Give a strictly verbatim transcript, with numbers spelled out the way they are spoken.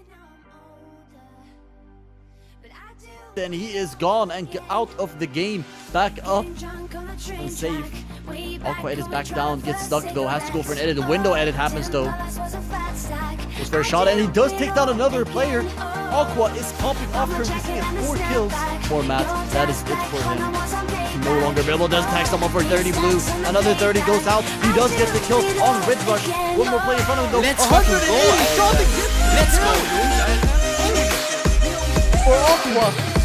Then he is gone and out of the game. Back up and safe. Aqua is back down, gets stuck though, has to go for an edit. The window edit happens though. Goes for a shot and he does take down another player. Aqua is popping off currently seeing four kills for Matt. That is it for him. He no longer able, does tag someone for thirty blue. Another thirty goes out. He does get the kill on Red Rush. One more play in front of him though. Let's fucking go. Let's go, dude. for Aqua.